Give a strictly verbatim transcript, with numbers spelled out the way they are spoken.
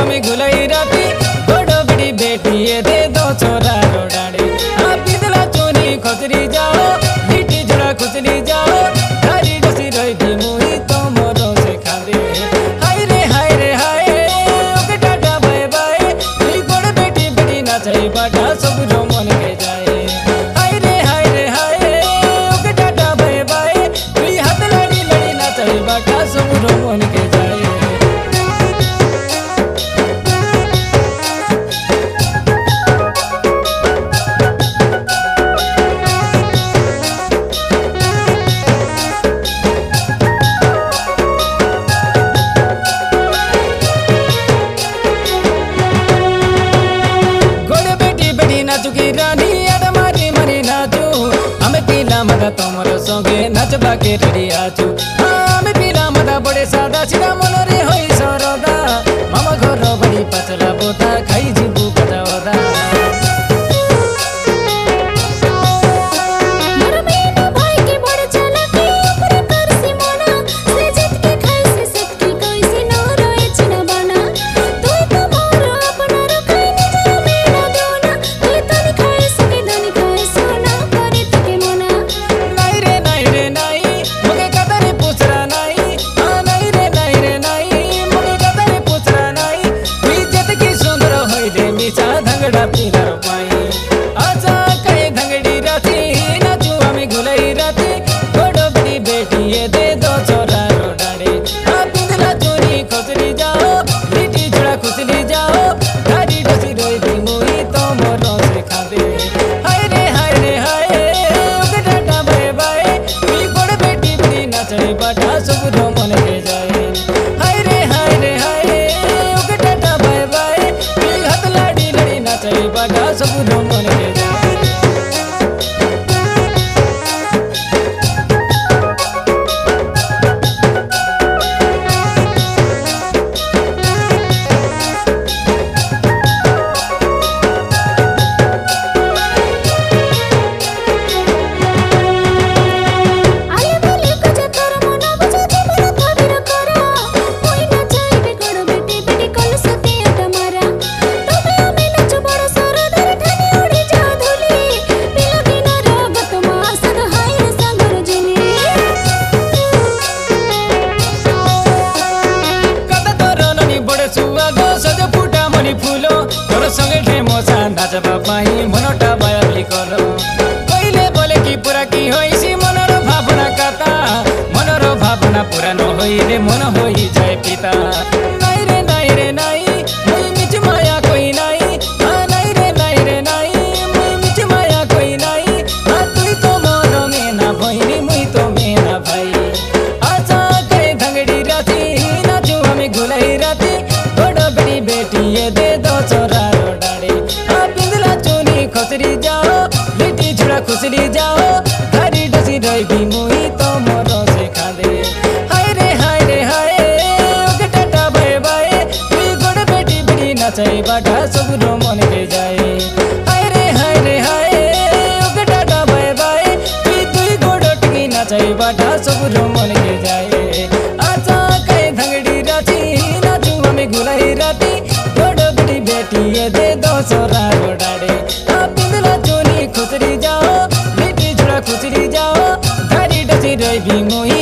हमें गुलाई राती बड़ो बड़ी बेटी ये दे दो छोरा रोडाड़े हाँ पिदला चोनी खोजरी जाओ लिट्टी जुड़ा खुजरी जाओ धारी डसी रही थी मुही तो मोरो से खादे हाय रे हाय रे हाय ओके टाटा बाय बाय तुई बड़ बेटी बड़ी नाचाई बाटा सब रो मन के जाए हाय रे हाय रे हाय ओके टाटा बाय बाय तुई हाथ लड़ी लड़ी नाचाई बाटा सब रो मन के जाए नाचुकी रानी अड़ मारी मरी नाचू हमें पीला मदा तोमरो संगे नाचबा के रेडी आचू हाँ हमें पीला मदा बड़े सादा सीधा मनोरे होई सरदा मामा घर बड़ी पतला बोता खाई जीबू कदा वदा बाटा सब रो मन के जाए हाय रे हाय रे हाय ओके टाटा बाय बाय तुई हाथ लाड़ी लड़ी नाचाई बाटा सब रो मन के जाए नाचबा पाई मनोटा बायाली करो कहिले बोले कि पूरा की होइसी मनरो भावना कथा मनरो भावना पूरा न होइले मन होई जाए पिता नाई रे नाई रे नाई मुई मिच माया कोई नाई हाँ नाई रे नाई रे नाई मुई मिच माया कोई नाई हाँ तुई तो मोरो मेना भइनी मुई तो मेना भाई आचा कहे धंगड़ी राती नाचू हमें गुलाई राती बड़ो बड़ी बेटी ये दे दो छोरा खुसरी जाओ लिट्टी जुड़ा खुसरी जाओ धारी डसी रही भी मुही तो मोरो से खादे हाय रे हाय रे हाय ओके टाटा बाय बाय तुई गोड़ बेटी बड़ी नाचाई बाटा सब रो मन के जाए हाय रे हाय रे हाय ओके टाटा बाय बाय तुई तुई गोड़ टकी नाचाई बाटा सब रो मन के जाए आचा कहे धंगड़ी राती नाचू हमें गुलाई राती गोड़ बड़ी बेटी ये दे दो छोरा रोडाड़े खुसरी जाओ लिट्टी जुड़ा खुसरी जाओ धारी डसी रही भी मुही